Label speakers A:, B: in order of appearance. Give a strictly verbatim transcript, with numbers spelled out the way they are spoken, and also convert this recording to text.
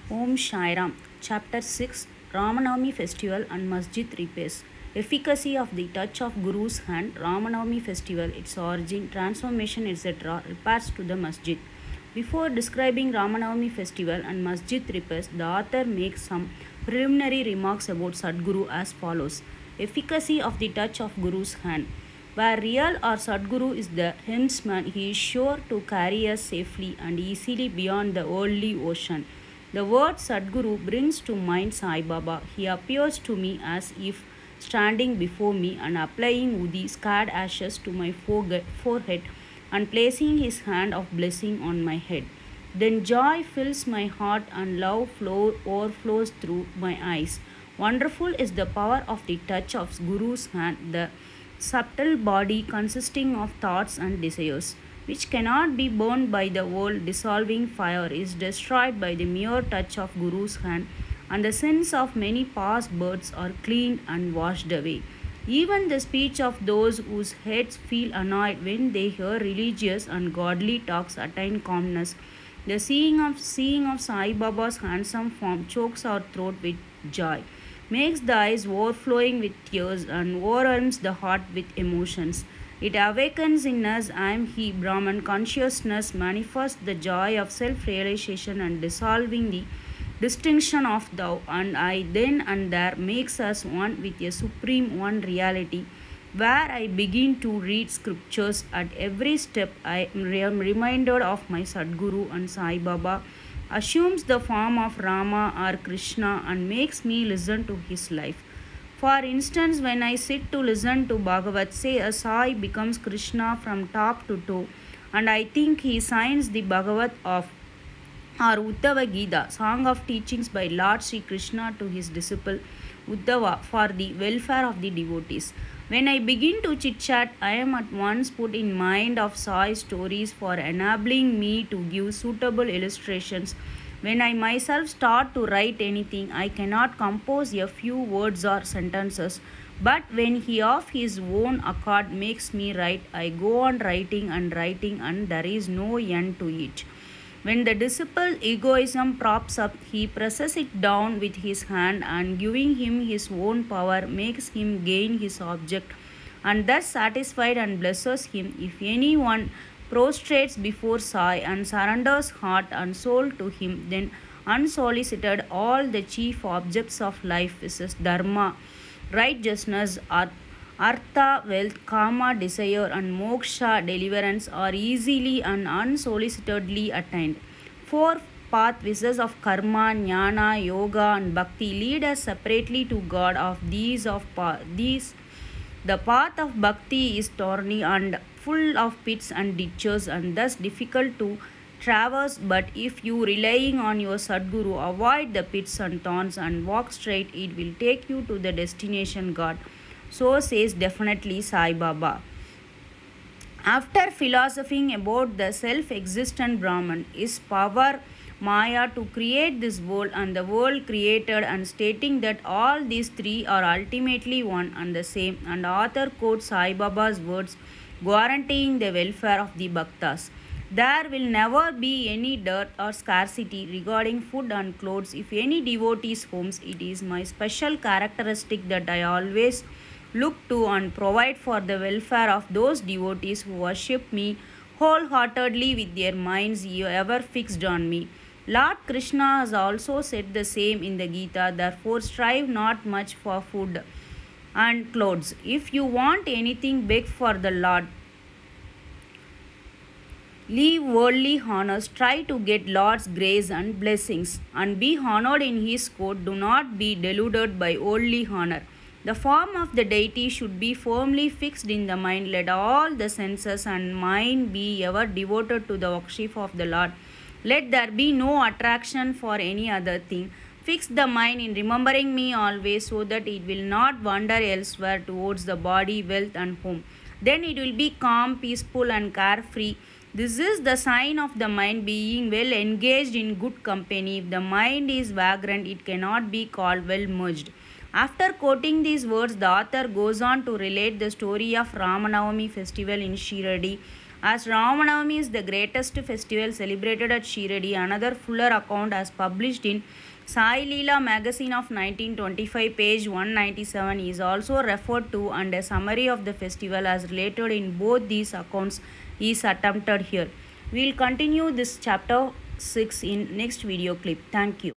A: Om Shai Ram. Chapter six Ramanavami Festival and Masjid Repairs. Efficacy of the touch of Guru's hand. Ramanavami Festival, its origin, transformation, et cetera. Repairs to the Masjid. Before describing Ramanavami Festival and Masjid repairs, the author makes some preliminary remarks about Sadguru as follows. Efficacy of the touch of Guru's hand. Where real or Sadguru is the helmsman, he is sure to carry us safely and easily beyond the worldly ocean. The word Sadguru brings to mind Sai Baba. He appears to me as if standing before me and applying Udi scarred ashes to my forehead and placing his hand of blessing on my head. Then joy fills my heart and love flow, overflows through my eyes. Wonderful is the power of the touch of Guru's hand, the subtle body consisting of thoughts and desires, which cannot be burned by the world dissolving fire, is destroyed by the mere touch of Guru's hand, and the sins of many past births are cleaned and washed away. Even the speech of those whose heads feel annoyed when they hear religious and godly talks attain calmness. The seeing of seeing of Sai Baba's handsome form chokes our throat with joy, makes the eyes overflowing with tears, and overwhelms the heart with emotions. It awakens in us I am He Brahman consciousness, manifests the joy of self-realization and dissolving the distinction of thou and I, then and there makes us one with a supreme one reality. Where I begin to read scriptures, at every step I am reminded of my Sadguru, and Sai Baba assumes the form of Rama or Krishna and makes me listen to his life. For instance, when I sit to listen to Bhagavat, say a Sai becomes Krishna from top to toe, and I think he signs the Bhagavat of or Uddhava Gita, song of teachings by Lord Sri Krishna to his disciple Uddhava for the welfare of the devotees. When I begin to chit-chat, I am at once put in mind of Sai stories for enabling me to give suitable illustrations. When I myself start to write anything, I cannot compose a few words or sentences, but when he of his own accord makes me write, I go on writing and writing, and there is no end to it. When the disciple egoism props up, he presses it down with his hand, and giving him his own power makes him gain his object, and thus satisfied and blesses him. If anyone prostrates before Sai and surrenders heart and soul to him, then unsolicited all the chief objects of life, which is dharma, righteousness, artha, wealth, kama, desire, and moksha, deliverance, are easily and unsolicitedly attained. Four path vices of karma, jnana, yoga, and bhakti lead us separately to God. Of these, of pa- these, the path of bhakti is thorny and full of pits and ditches, and thus difficult to traverse. But if you, relying on your Sadguru, avoid the pits and thorns and walk straight, it will take you to the destination God. So says definitely Sai Baba. After philosophizing about the self-existent Brahman, his power Maya to create this world and the world created, and stating that all these three are ultimately one and the same, and author quotes Sai Baba's words guaranteeing the welfare of the Bhaktas. There will never be any dearth or scarcity regarding food and clothes. If any devotee's homes, it is my special characteristic that I always look to and provide for the welfare of those devotees who worship me wholeheartedly with their minds ever fixed on me. Lord Krishna has also said the same in the Gita. Therefore, strive not much for food and clothes. If you want anything, beg for the Lord. Leave worldly honors, try to get Lord's grace and blessings, and be honored in His court. Do not be deluded by worldly honor. The form of the deity should be firmly fixed in the mind. Let all the senses and mind be ever devoted to the worship of the Lord. Let there be no attraction for any other thing. Fix the mind in remembering me always, so that it will not wander elsewhere towards the body, wealth, and home. Then it will be calm, peaceful, and carefree. This is the sign of the mind being well engaged in good company. If the mind is vagrant, it cannot be called well merged. After quoting these words, the author goes on to relate the story of Ramanavami festival in Shiradi As Ramanavami is the greatest festival celebrated at Shiradi, another fuller account as published in Sai Leela magazine of nineteen twenty-five, page one ninety-seven, is also referred to, and a summary of the festival as related in both these accounts is attempted here. We will continue this chapter six in next video clip. Thank you.